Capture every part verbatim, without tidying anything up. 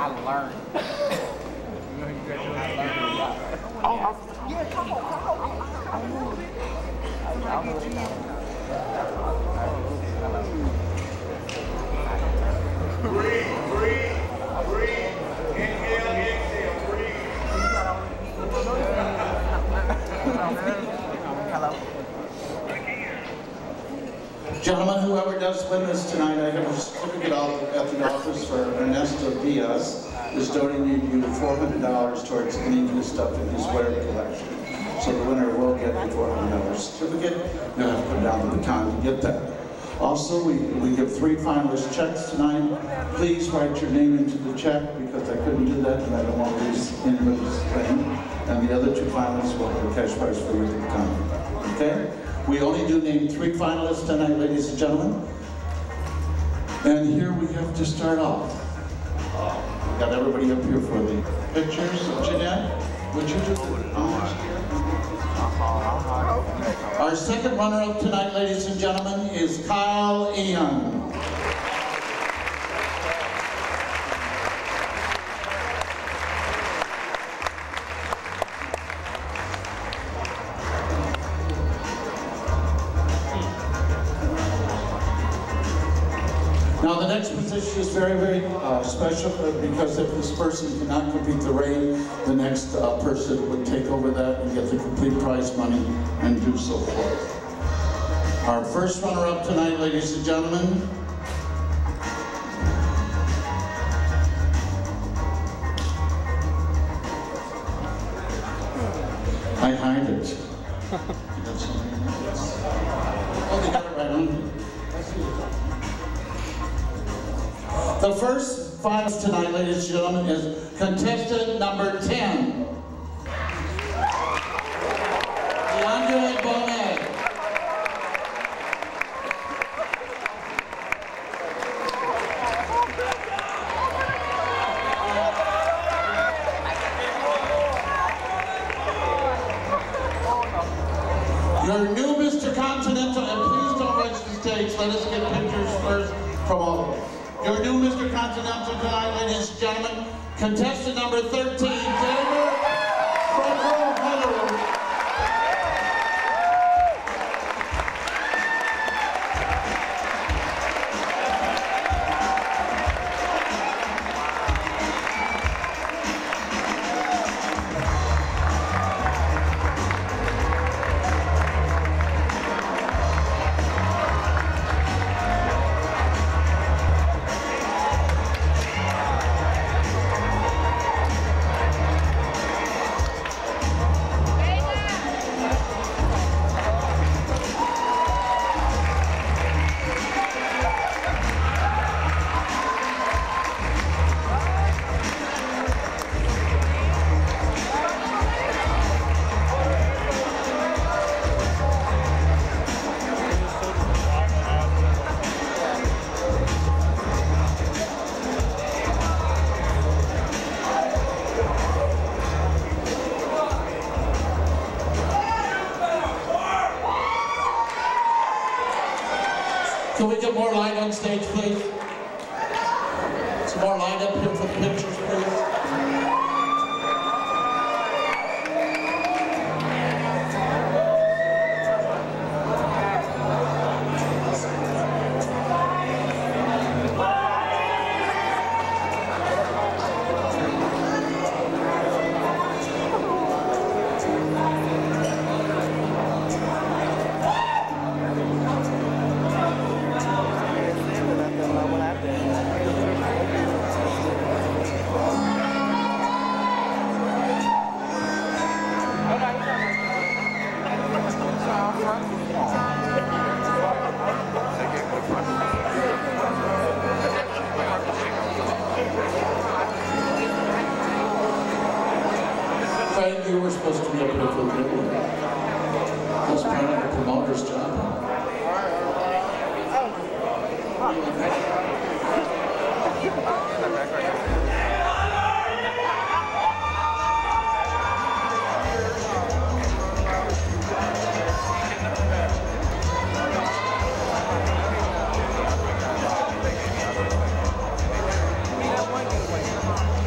I learned. You know, you graduated, I learned. Oh, yeah, come on, come on. I know it. I know it. Breathe, breathe, breathe. Inhale, exhale, breathe. Gentlemen, whoever does win this tonight, I have a certificate at the office for Ernesto Diaz, who's donating you four hundred dollars towards any new stuff in his wear collection. So the winner will get the four hundred dollar certificate. You'll have to come down to the con to get that. Also, we, we give three finalist checks tonight. Please write your name into the check because I couldn't do that and I don't want to lose anybody's name. And the other two finalists will have a cash prize for you at the con. Okay? We only do name three finalists tonight, ladies and gentlemen. And here we have to start off. Uh, got everybody up here for the pictures. Jeanette, would you do the honors here? Our second runner-up tonight, ladies and gentlemen, is Kyle Ian. Now the next position is very, very uh, special because if this person cannot complete the raid, the next uh, person would take over that and get the complete prize money and do so forth. Our first runner-up tonight, ladies and gentlemen, I hide it. Oh, they got it right on me. The first finalist tonight, ladies and gentlemen, is contestant number ten. DeAndre Bonet. Your new Mister Continental, and please don't rush the stage. Let us get pictures first from all of them. Your new Mister Continental tonight, ladies and gentlemen, contestant number thirteen, Denver Fredro Heller. Can we get more light on stage, please? Some more light up here for the pictures, please. Frank, you were supposed to be up here for the video. That's part of the promoter's job. One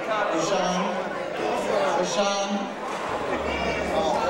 Rashawn, Rashawn.